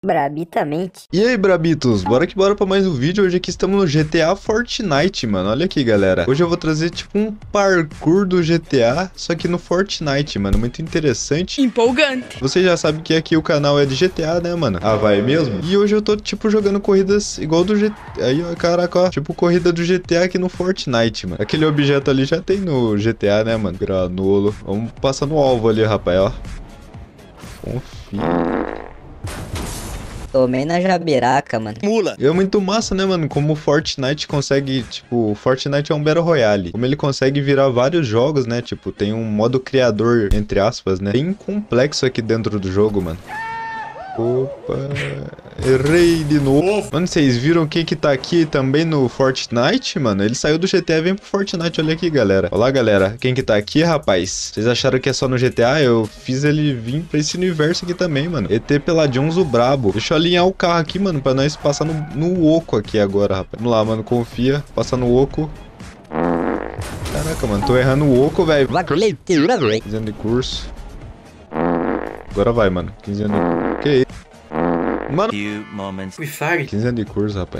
Brabitamente. E aí, Brabitos, bora que bora pra mais um vídeo. Hoje aqui estamos no GTA Fortnite, mano. Olha aqui, galera. Hoje eu vou trazer tipo um parkour do GTA, só que no Fortnite, mano. Muito interessante. Empolgante. Você já sabe que aqui o canal é de GTA, né, mano? Ah, vai mesmo? E hoje eu tô, tipo, jogando corridas igual do GTA. Aí, ó, caraca, ó. Tipo, corrida do GTA aqui no Fortnite, mano. Aquele objeto ali já tem no GTA, né, mano? Granolo. Vamos passar no alvo ali, rapaz, ó. Confia. Tomei na jabiraca, mano. Mula. E é muito massa, né, mano? Como o Fortnite consegue, tipo, Fortnite é um Battle Royale. Como ele consegue virar vários jogos, né? Tipo, tem um modo criador, entre aspas, né? Bem complexo aqui dentro do jogo, mano. Opa, errei de novo. Mano, vocês viram quem que tá aqui também no Fortnite, mano? Ele saiu do GTA e vem pro Fortnite, olha aqui, galera. Olá, galera. Quem que tá aqui, rapaz? Vocês acharam que é só no GTA? Eu fiz ele vir pra esse universo aqui também, mano. ET Peladionzo brabo. Deixa eu alinhar o carro aqui, mano, pra nós passar no oco aqui agora, rapaz. Vamos lá, mano, confia. Passa no oco. Caraca, mano, tô errando o oco, velho. 15 anos de curso. Agora vai, mano. 15 anos de... Que isso? Mano, 15 anos de curso, rapaz.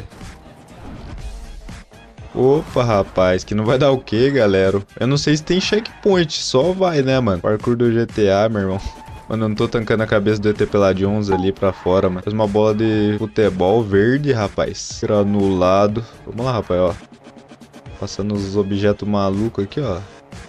Opa, rapaz, que não vai dar o quê, galera? Eu não sei se tem checkpoint, só vai, né, mano? Parkour do GTA, meu irmão. Mano, eu não tô tancando a cabeça do ET Peladionzo ali pra fora, mano. Faz uma bola de futebol verde, rapaz. Granulado. Vamos lá, rapaz, ó. Passando os objetos malucos aqui, ó.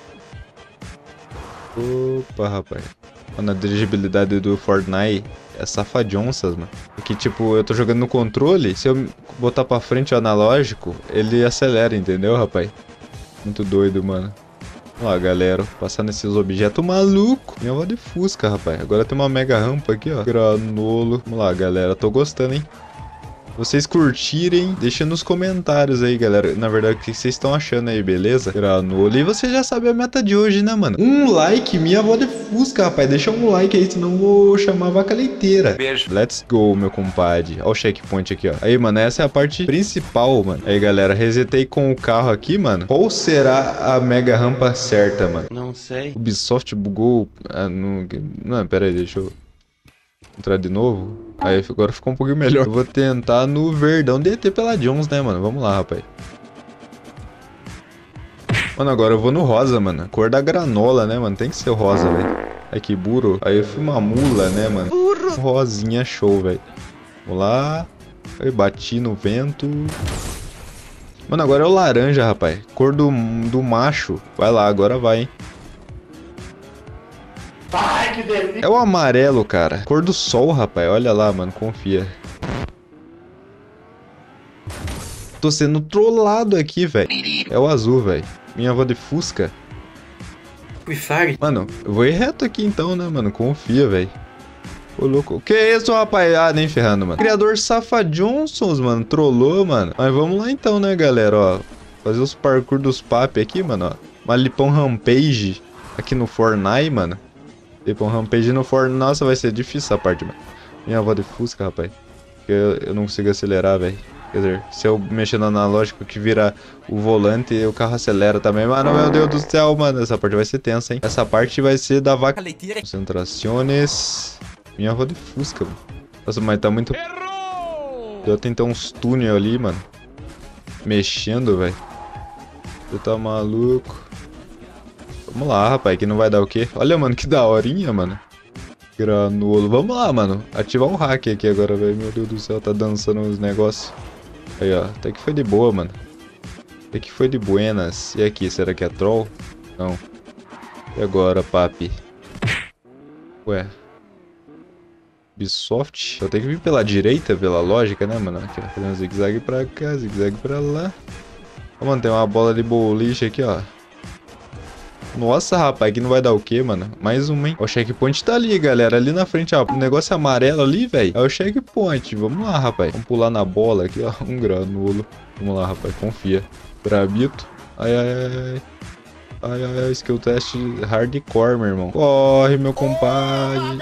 Opa, rapaz. Mano, a dirigibilidade do Fortnite é safadionças, mano. Aqui, tipo, eu tô jogando no controle. Se eu botar pra frente o analógico, ele acelera, entendeu, rapaz? Muito doido, mano. Vamos lá, galera. Passando esses objetos malucos. Minha avó de Fusca, rapaz. Agora tem uma mega rampa aqui, ó. Granolo. Vamos lá, galera. Tô gostando, hein? Vocês curtirem, deixa nos comentários aí, galera. Na verdade, o que vocês estão achando aí, beleza? Granolo. E você já sabe a meta de hoje, né, mano? Um like, minha avó de Fusca, rapaz. Deixa um like aí, senão eu vou chamar a vaca leiteira. Beijo. Let's go, meu compadre. Ó o checkpoint aqui, ó. Aí, mano, essa é a parte principal, mano. Aí, galera, resetei com o carro aqui, mano. Qual será a mega rampa certa, mano? Não sei. Ubisoft bugou... Ah, não, pera aí, deixa eu... entrar de novo. Aí agora ficou um pouquinho melhor. Eu vou tentar no verdão de ET Peladionzo, né, mano? Vamos lá, rapaz. Mano, agora eu vou no rosa, mano. Cor da granola, né, mano? Tem que ser o rosa, velho. Ai, que burro. Aí eu fui uma mula, né, mano? Burro. Rosinha show, velho. Vamos lá. Aí bati no vento. Mano, agora é o laranja, rapaz. Cor do macho. Vai lá, agora vai, hein? Ai, que delícia. É o amarelo, cara. Cor do sol, rapaz. Olha lá, mano. Confia. Tô sendo trollado aqui, velho. É o azul, velho. Minha avó de Fusca. Mano, eu vou ir reto aqui então, né, mano? Confia, velho. Ô, louco. Que isso, rapaz? Ah, nem ferrando, mano. Criador Safadionçons, mano. Trollou, mano. Mas vamos lá então, né, galera? Ó. Fazer os parkour dos papi aqui, mano. Ó. Malipão Rampage aqui no Fortnite, mano. Tipo, um rampage no Fortnite. Nossa, vai ser difícil essa parte, mano. Minha avó de Fusca, rapaz. Eu não consigo acelerar, velho. Quer dizer, se eu mexer no analógico que vira o volante, o carro acelera também. Mano, meu Deus do céu, mano. Essa parte vai ser tensa, hein? Essa parte vai ser da vaca leiteira. Concentrações. Minha avó de Fusca, mano. Nossa, mas tá muito... Eu tentar uns túnel ali, mano. Mexendo, velho. Tu tá maluco. Vamos lá, rapaz, que não vai dar o quê? Olha, mano, que daorinha, mano. Granolo. Vamos lá, mano. Ativar um hack aqui agora, velho. Meu Deus do céu, tá dançando uns negócios. Aí, ó. Até que foi de boa, mano. Até que foi de buenas. E aqui, será que é troll? Não. E agora, papi? Ué. Ubisoft? Eu tenho que vir pela direita, pela lógica, né, mano? Aqui, ó. Fazer um zigue-zague pra cá, zigue-zague pra lá. Ó, mano, tem uma bola de boliche aqui, ó. Nossa, rapaz, que não vai dar o quê, mano? Mais uma, hein? O checkpoint tá ali, galera. Ali na frente, ó. O negócio amarelo ali, velho. É o checkpoint. Vamos lá, rapaz. Vamos pular na bola aqui, ó. Um granolo. Vamos lá, rapaz. Confia. Brabito. Ai, ai, ai. Ai, ai, ai. Skill test hardcore, meu irmão. Corre, meu compadre.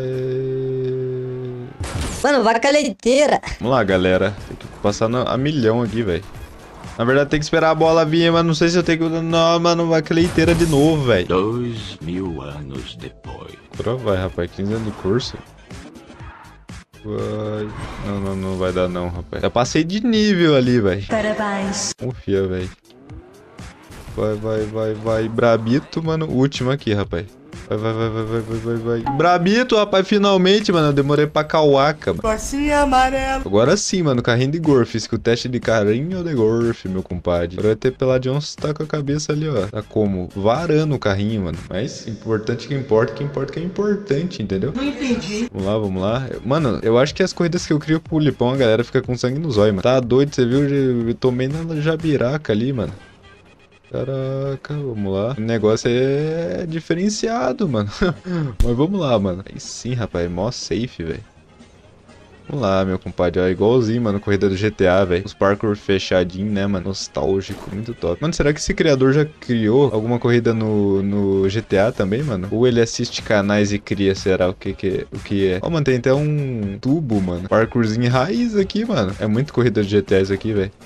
Ai. Mano, vaca leiteira. Vamos lá, galera. Tem que passar a milhão aqui, velho. Na verdade, tem que esperar a bola vir, mas não sei se eu tenho que... Não, mano, vai leiteira de novo, velho. 2000 anos depois. Agora vai, rapaz. 15 anos de curso. Vai. Não vai dar não, rapaz. Já passei de nível ali, velho. Parabéns. Confia, velho. Vai. Brabito, mano. Último aqui, rapaz. Vai. Brabito, rapaz, finalmente, mano. Eu demorei pra cauaca, mano. Corsinha amarelo. Agora sim, mano. Carrinho de golfe. Fiz que o teste de carrinho de golfe, meu compadre. Agora vai ter peladinho, tá com a cabeça ali, ó. Tá como? Varando o carrinho, mano. Mas importante que importa, que é importante, entendeu? Não entendi. Vamos lá. Mano, eu acho que as corridas que eu crio pro Lipão, a galera fica com sangue nos olhos, mano. Tá doido, você viu? Eu tomei na jabiraca ali, mano. Caraca, vamos lá. O negócio é diferenciado, mano. Mas vamos lá, mano. Aí sim, rapaz. Mó safe, velho. Vamos lá, meu compadre. Ó, igualzinho, mano. Corrida do GTA, velho. Os parkour fechadinho, né, mano? Nostálgico. Muito top. Mano, será que esse criador já criou alguma corrida no GTA também, mano? Ou ele assiste canais e cria, será? O que é? Ó, mano, tem até um tubo, mano. Parkourzinho raiz aqui, mano. É muito corrida do GTA isso aqui, velho.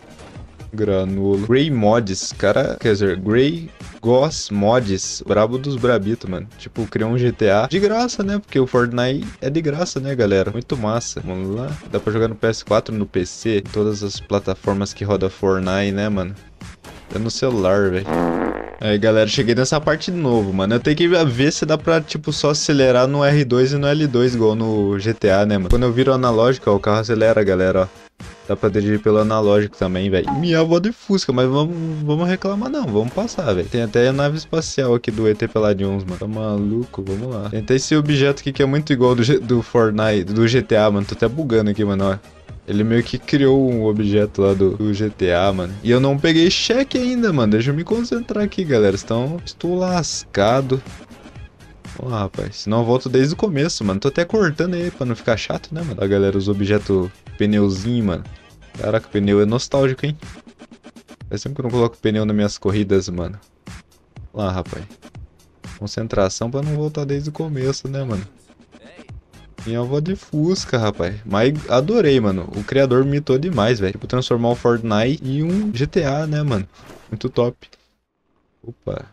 Granulo. Grey Mods, cara, quer dizer, Grey Goss Mods, brabo dos brabitos, mano. Tipo, criou um GTA de graça, né? Porque o Fortnite é de graça, né, galera? Muito massa. Vamos lá. Dá pra jogar no PS4, no PC, em todas as plataformas que roda Fortnite, né, mano? É no celular, velho. Aí, galera, cheguei nessa parte de novo, mano. Eu tenho que ver se dá pra, tipo, só acelerar no R2 e no L2, igual no GTA, né, mano? Quando eu viro analógico, ó, o carro acelera, galera, ó. Dá pra dirigir pelo analógico também, velho. Minha avó de Fusca, mas vamos reclamar não, vamos passar, velho. Tem até a nave espacial aqui do ET Peladinhos, mano. Tá maluco, vamos lá. Tem até esse objeto aqui que é muito igual do Fortnite, do GTA, mano. Tô até bugando aqui, mano, ó. Ele meio que criou um objeto lá do GTA, mano. E eu não peguei cheque ainda, mano. Deixa eu me concentrar aqui, galera. Estou lascado. Vamos lá, rapaz. Senão eu volto desde o começo, mano. Tô até cortando aí pra não ficar chato, né, mano? Ó, galera, os objetos... Pneuzinho, mano. Caraca, o pneu é nostálgico, hein? Faz tempo que eu não coloco pneu nas minhas corridas, mano. Lá, rapaz. Concentração pra não voltar desde o começo, né, mano? Minha avó de Fusca, rapaz. Mas adorei, mano. O criador mitou demais, velho. Tipo, transformar o Fortnite em um GTA, né, mano? Muito top. Opa.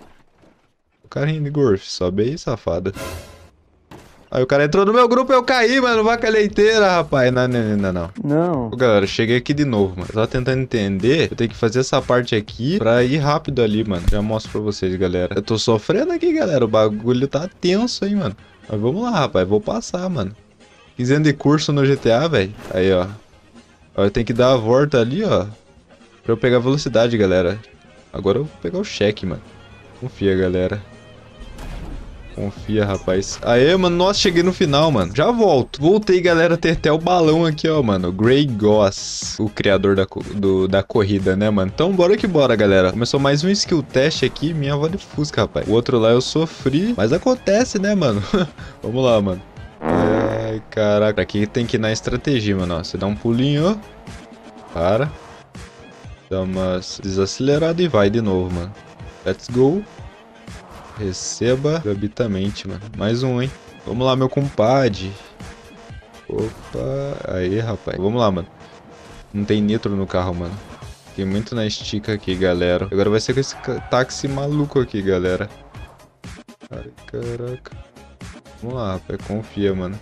O carrinho de golfe. Sobe aí, safada. Aí o cara entrou no meu grupo e eu caí, mano. Vaca leiteira, rapaz. Não. Ô, galera, cheguei aqui de novo, mano. Eu tava tentando entender. Eu tenho que fazer essa parte aqui pra ir rápido ali, mano. Já mostro pra vocês, galera. Eu tô sofrendo aqui, galera. O bagulho tá tenso aí, mano. Mas vamos lá, rapaz. Vou passar, mano. 15 anos de curso no GTA, velho. Aí, ó. Eu tenho que dar a volta ali, ó. Pra eu pegar velocidade, galera. Agora eu vou pegar o cheque, mano. Confia, galera. Confia, rapaz. Aê, mano. Nossa, cheguei no final, mano. Já volto. Voltei, galera. Tem até o balão aqui, ó, mano. Grey Goss, o criador da corrida, né, mano? Então, bora que bora, galera. Começou mais um skill test aqui. Minha avó de Fusca, rapaz. O outro lá eu sofri. Mas acontece, né, mano? Vamos lá, mano. Ai, caraca. Aqui tem que ir na estratégia, mano. Ó, você dá um pulinho, ó. Para. Dá uma desacelerada e vai de novo, mano. Let's go. Receba gratuitamente, mano. Mais um, hein? Vamos lá, meu compadre. Opa. Aí, rapaz. Vamos lá, mano. Não tem nitro no carro, mano. Tem muito na estica aqui, galera. Agora vai ser com esse táxi maluco aqui, galera. Ai, caraca. Vamos lá, rapaz. Confia, mano.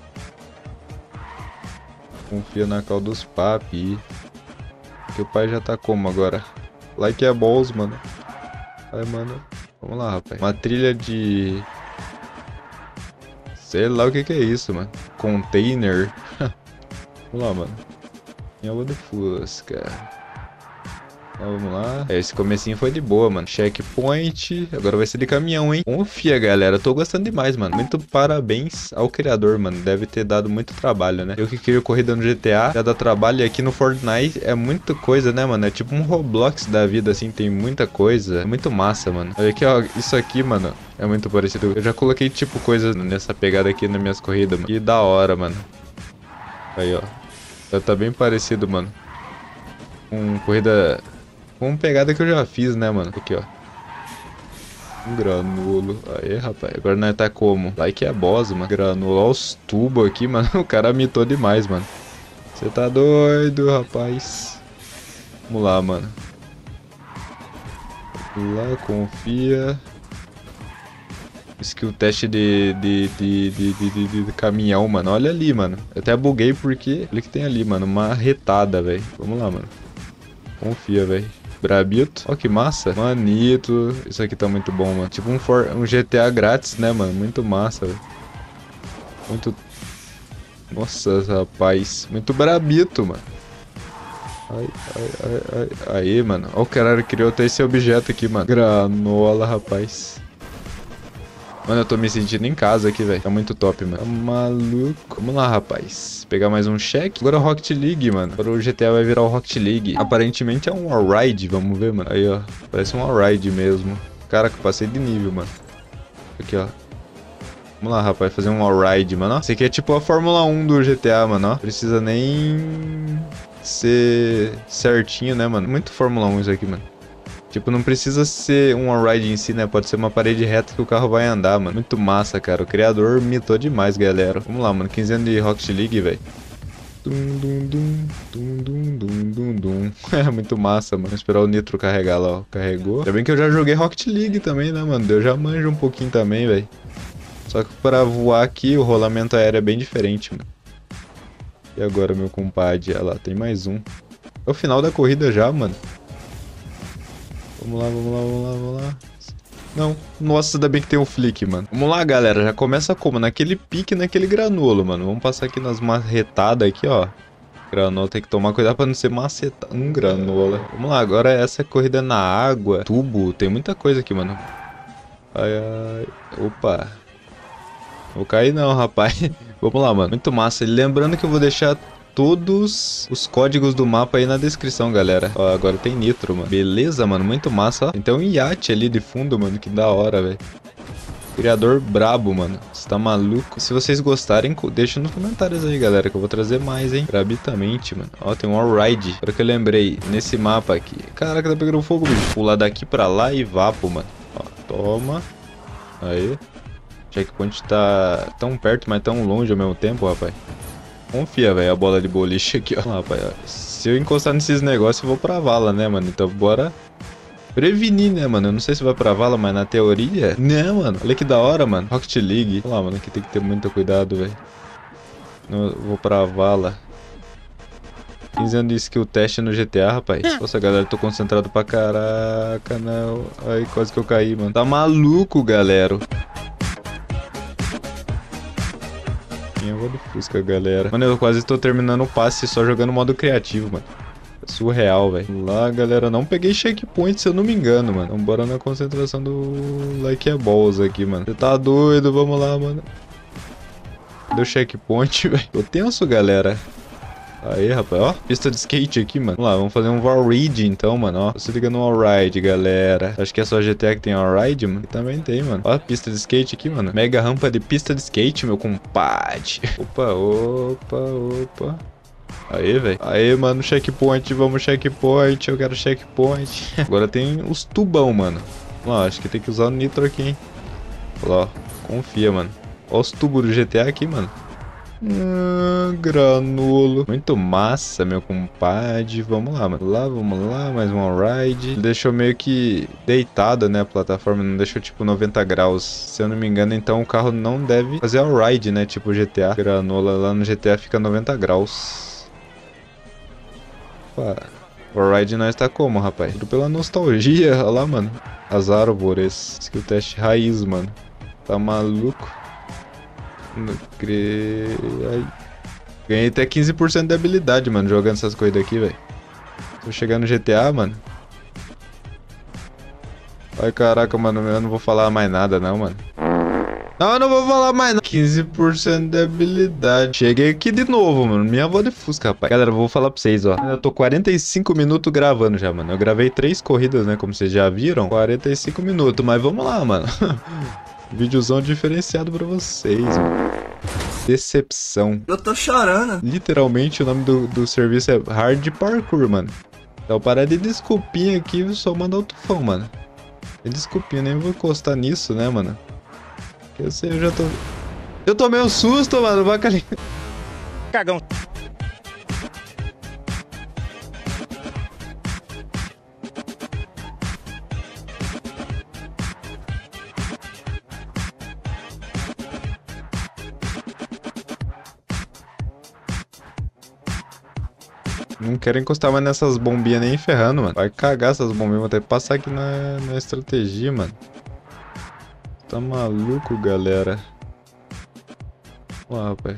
Confia na cal dos papi. Que o pai já tá como agora? Like é balls, mano. Ai, mano. Vamos lá, rapaz. Uma trilha de... Sei lá o que é isso, mano. Container. Vamos lá, mano. Minha avó de Fusca. Vamos lá. Esse comecinho foi de boa, mano. Checkpoint. Agora vai ser de caminhão, hein? Confia, galera. Eu tô gostando demais, mano. Muito parabéns ao criador, mano. Deve ter dado muito trabalho, né? Eu que queria corrida no GTA, já dá trabalho. E aqui no Fortnite é muita coisa, né, mano? É tipo um Roblox da vida, assim. Tem muita coisa. É muito massa, mano. Olha aqui, ó. Isso aqui, mano, é muito parecido. Eu já coloquei, tipo, coisas nessa pegada aqui nas minhas corridas, mano. Que da hora, mano. Aí, ó. Já tá bem parecido, mano. Com corrida... Com pegada que eu já fiz, né, mano? Aqui, ó. Um granulo. Aí, rapaz. Agora nós tá como? Like é boss, mano. Granulo. Olha os tubos aqui, mano. O cara mitou demais, mano. Você tá doido, rapaz. Vamos lá, mano. Vamos lá, confia. skill teste de caminhão, mano. Olha ali, mano. Eu até buguei porque... Olha que tem ali, mano. Uma retada, velho. Vamos lá, mano. Confia, velho. Brabito. Ó, que massa. Manito. Isso aqui tá muito bom, mano. Tipo um GTA grátis, né, mano? Muito massa, velho. Muito... Nossa, rapaz. Muito brabito, mano. Ai. Aí, mano. Ó, o cara criou até esse objeto aqui, mano. Granola, rapaz. Mano, eu tô me sentindo em casa aqui, velho. Tá muito top, mano. Tá maluco. Vamos lá, rapaz. Pegar mais um cheque. Agora o Rocket League, mano. Agora o GTA vai virar o Rocket League. Aparentemente é um All-Ride. Vamos ver, mano. Aí, ó. Parece um All-Ride mesmo. Caraca, eu passei de nível, mano. Aqui, ó. Vamos lá, rapaz. Fazer um All-Ride, mano. Ó. Esse aqui é tipo a Fórmula 1 do GTA, mano. Ó. Precisa nem ser certinho, né, mano? Muito Fórmula 1 isso aqui, mano. Tipo, não precisa ser um on-ride em si, né? Pode ser uma parede reta que o carro vai andar, mano. Muito massa, cara. O criador mitou demais, galera. Vamos lá, mano. 15 anos de Rocket League, velho. É muito massa, mano. Vou esperar o Nitro carregar lá, ó. Carregou. Ainda bem que eu já joguei Rocket League também, né, mano? Eu já manjo um pouquinho também, velho. Só que pra voar aqui, o rolamento aéreo é bem diferente, mano. E agora, meu compadre? Olha lá, tem mais um. É o final da corrida já, mano. Vamos lá. Não. Nossa, ainda bem que tem um flick, mano. Vamos lá, galera. Já começa como? Naquele pique, naquele granolo, mano. Vamos passar aqui nas marretadas aqui, ó. Granola, tem que tomar cuidado pra não ser macetado. Granola. Vamos lá, agora essa corrida na água. Tubo. Tem muita coisa aqui, mano. Ai. Opa. Vou cair não, rapaz. Vamos lá, mano. Muito massa. E lembrando que eu vou deixar todos os códigos do mapa aí na descrição, galera. Ó, agora tem nitro, mano. Beleza, mano. Muito massa, ó. Tem um iate ali de fundo, mano. Que da hora, velho. Criador brabo, mano. Você tá maluco? Se vocês gostarem, deixa nos comentários aí, galera. Que eu vou trazer mais, hein. Brabitamente, mano. Ó, tem um all-ride. Agora que eu lembrei, nesse mapa aqui. Caraca, tá pegando fogo, bicho. Pular daqui pra lá e vapo, mano. Ó, toma. Aí. Checkpoint tá tão perto, mas tão longe ao mesmo tempo, rapaz. Confia, velho, a bola de boliche aqui, ó. Rapaz, ó. Se eu encostar nesses negócios, eu vou pra vala, né, mano? Então bora prevenir, né, mano? Eu não sei se vai pra vala, mas na teoria... Né, mano? Olha que da hora, mano. Rocket League. Olha lá, mano, aqui tem que ter muito cuidado, velho. Eu vou pra vala. 15 anos de skill test no GTA, rapaz. Nossa, galera, tô concentrado pra caraca, não. Ai, quase que eu caí, mano. Tá maluco, galera. Eu vou de Fusca, galera. Mano, eu quase tô terminando o passe só jogando modo criativo, mano. É surreal, velho. Lá, galera, não peguei checkpoint, se eu não me engano, mano. Então bora na concentração do Like a Balls aqui, mano. Você tá doido? Vamos lá, mano. Deu checkpoint, velho. Tô tenso, galera. Aí, rapaz, ó, pista de skate aqui, mano. Vamos lá, vamos fazer um All-Ride então, mano, ó. Se liga no All-Ride, galera. Acho que é só GTA que tem All-Ride, mano. E também tem, mano. Ó, pista de skate aqui, mano. Mega rampa de pista de skate, meu compadre. Opa. Aí, velho. Aí, mano, checkpoint, vamos checkpoint. Eu quero checkpoint. Agora tem os tubão, mano. Vamos lá, acho que tem que usar o nitro aqui, hein. Olha lá, ó. Confia, mano. Ó os tubos do GTA aqui, mano. Granolo. Muito massa, meu compadre. Vamos lá, mano. Vamos lá. Mais um ride. Ele deixou meio que deitado, né? A plataforma não deixou tipo 90 graus. Se eu não me engano, então o carro não deve fazer all ride, né? Tipo GTA. Granola lá no GTA fica 90 graus. Opa. All ride nós tá como, rapaz? Tudo pela nostalgia. Olha lá, mano. As árvores. Skill test raiz, mano. Tá maluco? Ai. Ganhei até 15% de habilidade, mano, jogando essas coisas aqui, velho. Tô chegando no GTA, mano. Ai, caraca, mano, eu não vou falar mais nada, não, mano. Não, eu não vou falar mais nada. 15% de habilidade. Cheguei aqui de novo, mano. Minha avó de Fusca, rapaz. Galera, eu vou falar pra vocês, ó. Eu tô 45 minutos gravando já, mano. Eu gravei 3 corridas, né, como vocês já viram. 45 minutos, mas vamos lá, mano. Videozão diferenciado pra vocês, mano. Decepção. Eu tô chorando. Literalmente o nome do serviço é Hard Parkour, mano. Então para de desculpinha aqui, só mandar o tufão, mano. Desculpinha, nem vou encostar nisso, né, mano? Eu sei, eu já tô... Eu tomei um susto, mano, vaca ali. Cagão. Não quero encostar mais nessas bombinhas nem ferrando, mano. Vai cagar essas bombinhas. Vou até passar aqui na estratégia, mano. Tá maluco, galera? Ó, rapaz.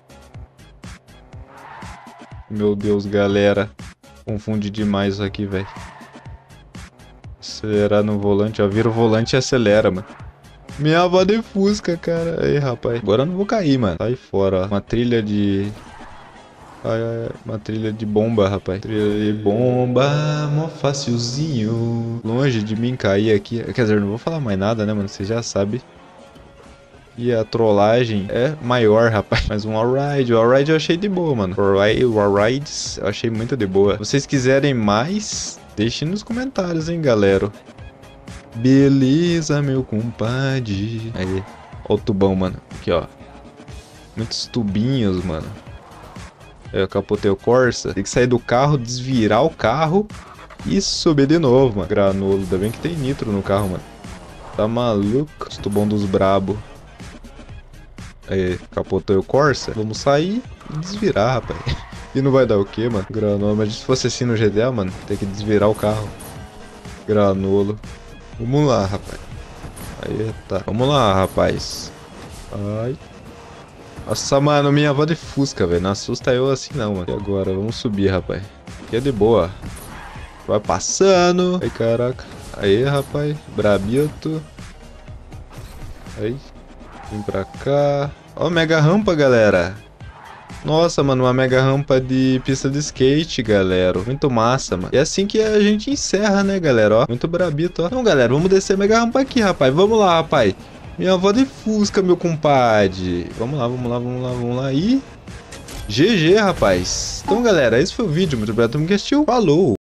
Meu Deus, galera. Confunde demais isso aqui, velho. Acelerar no volante, ó. Vira o volante e acelera, mano. Minha avó de Fusca, cara. Aí, rapaz. Agora eu não vou cair, mano. Sai fora, ó. Uma trilha de... Ai, ai, uma trilha de bomba, rapaz. Trilha de bomba, mó facilzinho. Longe de mim cair aqui. Quer dizer, não vou falar mais nada, né, mano? Você já sabe. E a trollagem é maior, rapaz. Mas um Allride. O Allride eu achei de boa, mano. O Allrides eu achei muito de boa. Se vocês quiserem mais, deixem nos comentários, hein, galera. Beleza, meu compadre. Aí. Ó o tubão, mano. Aqui, ó. Muitos tubinhos, mano. Eu capotei o Corsa. Tem que sair do carro, desvirar o carro e subir de novo, mano. Granolo. Ainda bem que tem nitro no carro, mano. Tá maluco? Os tubão dos brabo. Aí, capotei o Corsa. Vamos sair e desvirar, rapaz. E não vai dar o que, mano? Granolo. Mas se fosse assim no GTA, mano, tem que desvirar o carro. Granolo. Vamos lá, rapaz. Aí, tá. Vamos lá, rapaz. Ai. Nossa, mano, minha avó de Fusca, velho. Não assusta eu assim, não, mano. E agora? Vamos subir, rapaz. Aqui é de boa. Vai passando. Ai, caraca. Aí, rapaz. Brabito. Aí. Vem pra cá. Ó, mega rampa, galera. Nossa, mano, uma mega rampa de pista de skate, galera. Muito massa, mano. E é assim que a gente encerra, né, galera? Ó, muito brabito, ó. Então, galera, vamos descer a mega rampa aqui, rapaz. Vamos lá, rapaz. Minha avó de Fusca, meu compadre. Vamos lá, vamos lá, vamos lá, vamos lá. E... GG, rapaz. Então, galera, esse foi o vídeo. Muito obrigado por me assistir. Falou!